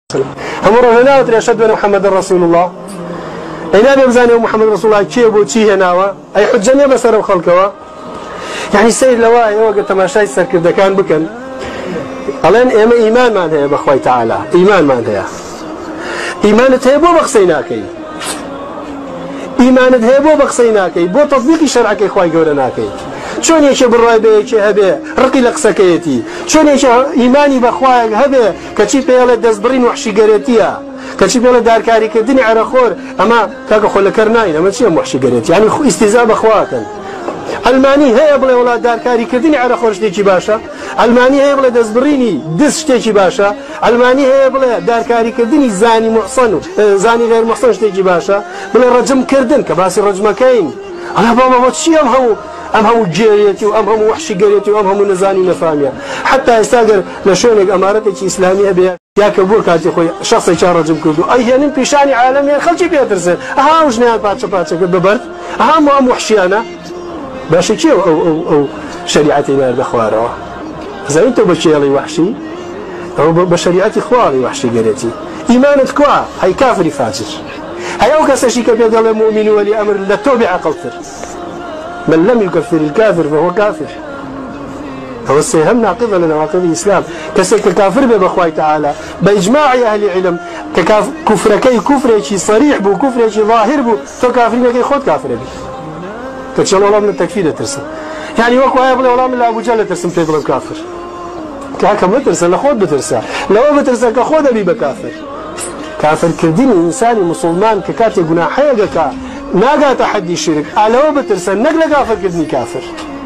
هم رجعنا وترشد أن محمد رسول الله. أين بمزانه محمد رسول الله كيف وتشيه ناوا أي حجة بسر وخلقوا يعني السيد لواء وقت تماشي سركب ده كان بكن الآن إيمان ما هي بخوي تعالى إيمان ما هي إيمان تهبو بخسيناكي إيمان تهبو بخسيناكي بو تطبيق شرعك إخوي جورناكي شون يشي بالرأي بيشي هبه رقي لقسكيتي شون يشي إيماني بخواك هبه كشي بيلا دزبرين وحشي قريتيا كشي بيلا دار كاري كدني على خور أما كاكو خل كرناين أما شيء وحشي قريتي يعني استهزاء بخواك الماني هي بلا ولا دار كاري كدني على خور شتيجي باشا الماني هي بلا دزبريني دز شتيجي باشا الماني هي بلا دار كاري كدني زاني محصن زاني غير محصن شتيجي باشا بلا رجم كردن كباسي رجم كاين أنا بابا وتشي أم هم جيريتي وأم هم وحشي قريتي وأم هم نزاني نفاميا حتى يستاجر لشونك أمارتك إسلامية بيا يا كبور كاتي خوي شخص يشارج مكودو أي هنن بيشاني عالمي خلشي بيترسل أها وجنيان باتشا ببرد أها مو أم وحشي أنا باش كي أو شريعتي نار بخواره إذا أنتوا بشيالي وحشي أو بشريعتي خواري وحشي قريتي إيمانك كوا هي كافر فاجر هي أو كسشي كبير الله مؤمن ولي أمر لا توبع قلتر من لم يكفر الكافر فهو كافر هو السيهم ناقض لنواقض الإسلام كسك الكافر بأخوي تعالى بإجماع أهل العلم كفر شيء صريح بو كفر شيء ظاهر بو تو كافرين كي خود كافر بي كتشال والله من التكفير ترسم يعني وكو يبلي والله من أبو جهل ترسم تيقلب كافر كم بترسل لخود بترسل لو بترسل كخود أبي بكافر كافر كردين إنساني مسلمان ككاتي جناحية كا ناقا تحدي الشرك ألو بترسل نقل كافر كردني كافر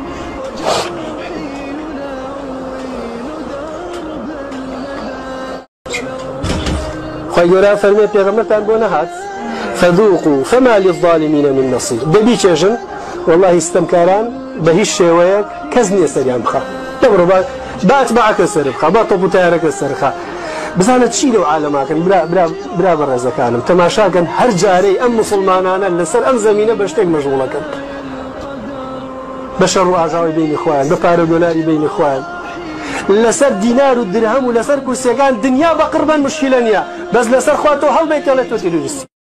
خيرا فرمي بيغمبر تنبونا هات فذوقوا فما للظالمين من نصير دبي تشجن والله استمكاران بهش شويك كزني سريان بخا دبروا بات معك السرخة باطبو تيارك السرخة بزانت تشيلوا عالماك برا برزا كانم تماشا كان هر جاري ام مسلمانانا لسر ام زمينه بشتك مشغوله كان بشر واجاوي بين اخوان بقارو دولاري بين اخوان لسر دينار والدرهم ولسر كرسيان دنيا بقربا مشكلة بس لسر خواتو هل بيت ولا توتيلوجيس